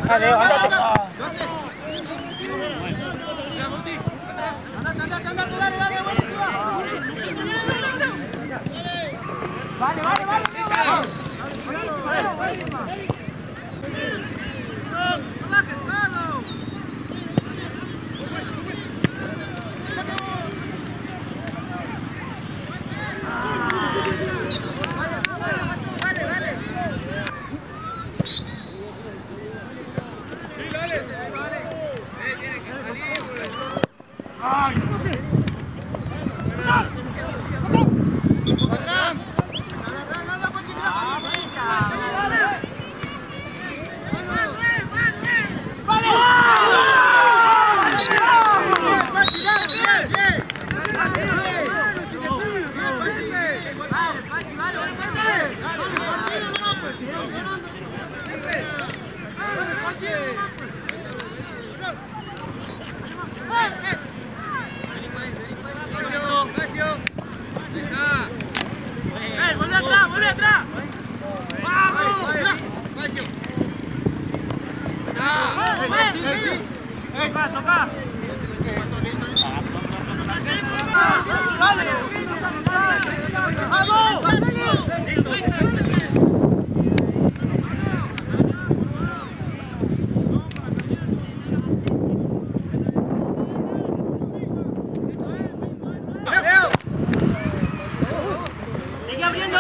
Dale, andate. Dale, buenísima. Vale. ¡Volvé atrás! ¡Vamos! ¡Toca! ¡Sigue abriendo!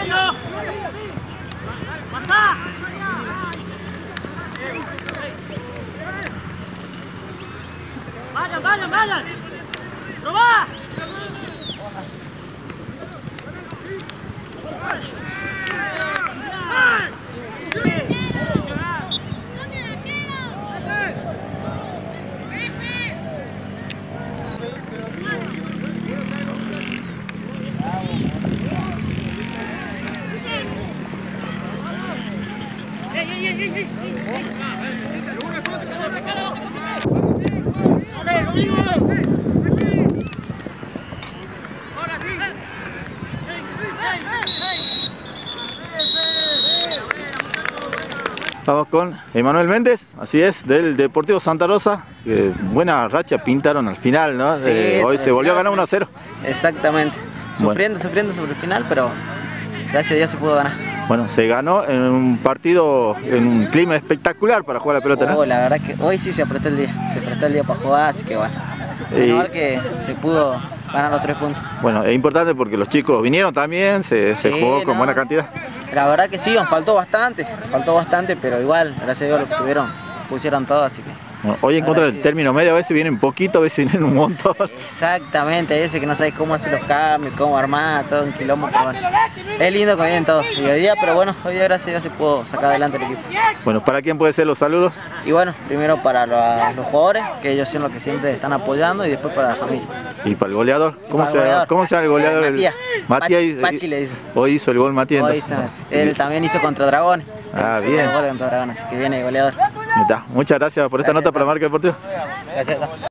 ¡Marca! ¡Vayan! ¡Probá! Vamos con Emanuel Méndez, así es, del Deportivo Santa Rosa. Buena racha pintaron al final, ¿no? Sí, hoy se volvió a ganar 1-0. Exactamente. Sufriendo sobre el final, pero gracias a Dios se pudo ganar. Bueno, se ganó en un partido, en un clima espectacular para jugar la pelota, ¿no? La verdad que hoy sí se apretó el día para jugar, así que bueno. Menos mal que se pudo ganar los 3 puntos. Bueno, es importante porque los chicos vinieron también, se jugó con buena cantidad. La verdad que sí, faltó bastante, pero igual, gracias a Dios lo que tuvieron, pusieron todo, así que... Bueno, hoy en contra del término medio, a veces vienen poquito, a veces vienen un montón. Exactamente, ese que no sabes cómo hacer los cambios, cómo armar, todo un quilombo, pero bueno. Es lindo que vienen todos, y hoy día, pero bueno, hoy día gracias a Dios se pudo sacar adelante el equipo. Bueno, ¿para quién puede ser los saludos? Y bueno, primero para los jugadores, que ellos son los que siempre están apoyando, y después para la familia. ¿Y para el goleador? ¿Cómo se llama el goleador? Matías. Pachi le dice. Hoy hizo el gol Matías. Él también hizo contra Dragones. Bien. Contra Dragones, así que viene el goleador. Muchas gracias por esta nota para Marca Deportiva. Gracias.